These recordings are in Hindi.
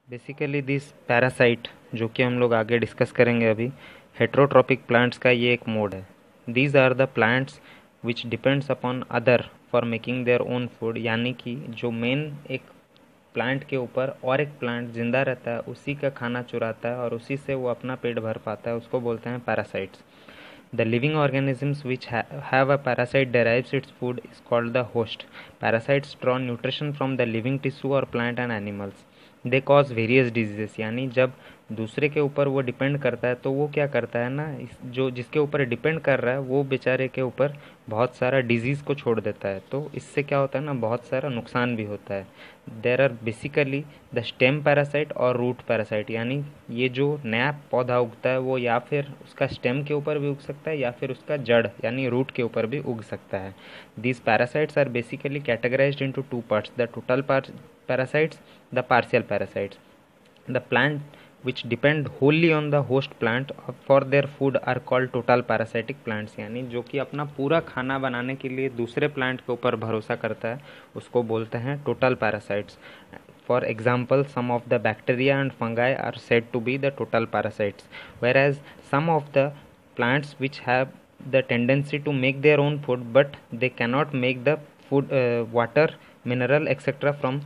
बेसिकली दिस पैरासाइट जो कि हम लोग आगे डिस्कस करेंगे अभी, हेट्रोट्रॉपिक प्लांट्स का ये एक मोड है। These are the plants which depends upon other for making their own food, यानी कि जो मेन एक प्लांट के ऊपर और एक प्लांट जिंदा रहता है, उसी का खाना चुराता है और उसी से वो अपना पेट भर पाता है, उसको बोलते हैं parasites. The living organisms which have a parasite derives its food is called the host. Parasites draw nutrition from the living tissue or plant and animals. They cause various diseases, यानी जब दूसरे के ऊपर वो डिपेंड करता है तो वो क्या करता है ना, जो जिसके ऊपर डिपेंड कर रहा है वो बेचारे के ऊपर बहुत सारा डिजीज़ को छोड़ देता है, तो इससे क्या होता है ना, बहुत सारा नुकसान भी होता है। There are basically the stem parasite और रूट पैरासाइट, यानी ये जो नया पौधा उगता है वो या फिर उसका स्टेम के ऊपर भी उग सकता है या फिर उसका जड़ यानी रूट के ऊपर भी उग सकता है। These parasites are basically categorized into two parts, the total parasites, the partial parasites. The plant which depend wholly on the host plant for their food are called total parasitic plants, यानी जो कि अपना पूरा खाना बनाने के लिए दूसरे प्लांट के ऊपर भरोसा करता है, उसको बोलते हैं total parasites. For example, some of the bacteria and fungi are said to be the total parasites, whereas some of the plants which have the tendency to make their own food but they cannot make the food, water, mineral, etc. from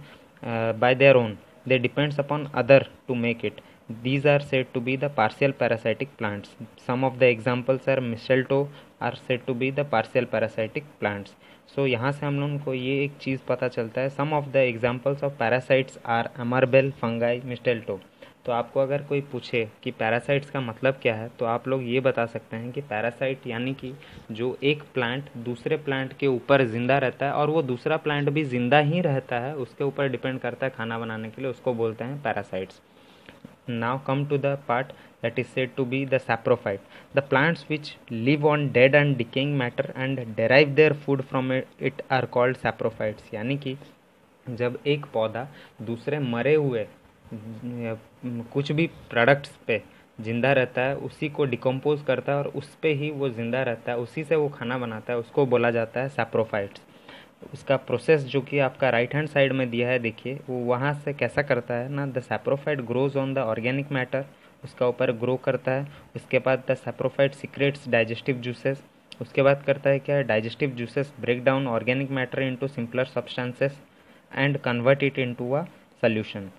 by their own, they depends upon other to make it. These are said to be the partial parasitic plants. Some of the examples are mistletoe are said to be the partial parasitic plants. So यहाँ से हम लोगों को ये एक चीज़ पता चलता है, some of the examples of parasites are amoeba, fungi, mistletoe. तो आपको अगर कोई पूछे कि पैरासाइट्स का मतलब क्या है, तो आप लोग ये बता सकते हैं कि पैरासाइट यानी कि जो एक प्लांट दूसरे प्लांट के ऊपर ज़िंदा रहता है और वो दूसरा प्लांट भी ज़िंदा ही रहता है, उसके ऊपर डिपेंड करता है खाना बनाने के लिए, उसको बोलते हैं parasites. Now come to the part that is said to be the saprophyte. The plants which live on dead and decaying matter and derive their food from it are called saprophytes, यानी कि जब एक पौधा दूसरे मरे हुए कुछ भी प्रोडक्ट्स पे ज़िंदा रहता है, उसी को डिकम्पोज करता है और उस पे ही वो ज़िंदा रहता है, उसी से वो खाना बनाता है, उसको बोला जाता है सैप्रोफाइट्स। उसका प्रोसेस जो कि आपका राइट हैंड साइड में दिया है देखिए, वो वहाँ से कैसा करता है ना, the saprophyte grows on the organic matter, उसका ऊपर ग्रो करता है। उसके बाद the saprophyte secretes digestive juices, उसके बाद करता है क्या, digestive juices break down organic matter into simpler substances and convert it into a solution.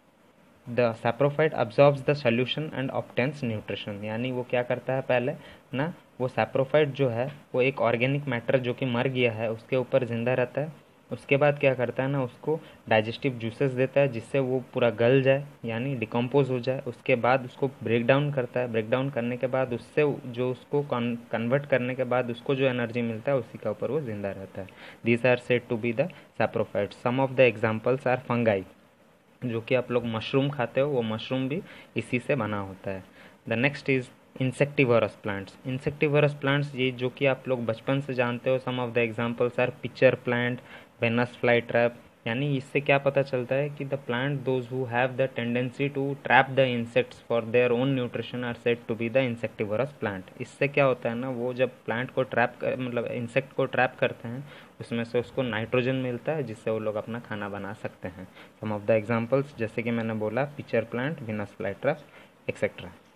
The saprophyte absorbs the solution and obtains nutrition, यानी वो क्या करता है पहले ना, वो सैप्रोफाइट जो है वो एक ऑर्गेनिक मैटर जो कि मर गया है उसके ऊपर ज़िंदा रहता है। उसके बाद क्या करता है ना, उसको डाइजेस्टिव जूसेस देता है जिससे वो पूरा गल जाए यानी डिकम्पोज हो जाए। उसके बाद उसको ब्रेक डाउन करता है, ब्रेक डाउन करने के बाद उससे जो उसको कन्वर्ट करने के बाद उसको जो एनर्जी मिलता है उसी के ऊपर वो ज़िंदा रहता है। These are said to be the saprophyte. Some of the examples are fungi, जो कि आप लोग मशरूम खाते हो, वो मशरूम भी इसी से बना होता है। The next is insectivorous plants. Insectivorous plants ये जो कि आप लोग बचपन से जानते हो, some of the examples are pitcher plant, Venus fly trap, यानी इससे क्या पता चलता है कि the plant those who have the tendency to trap the insects for their own nutrition are said to be the insectivorous plant. इससे क्या होता है ना, वो जब प्लांट को मतलब इंसेक्ट को ट्रैप करते हैं, उसमें से उसको नाइट्रोजन मिलता है जिससे वो लोग अपना खाना बना सकते हैं। सम ऑफ द एग्जांपल्स जैसे कि मैंने बोला, pitcher plant, Venus fly trap etcetera.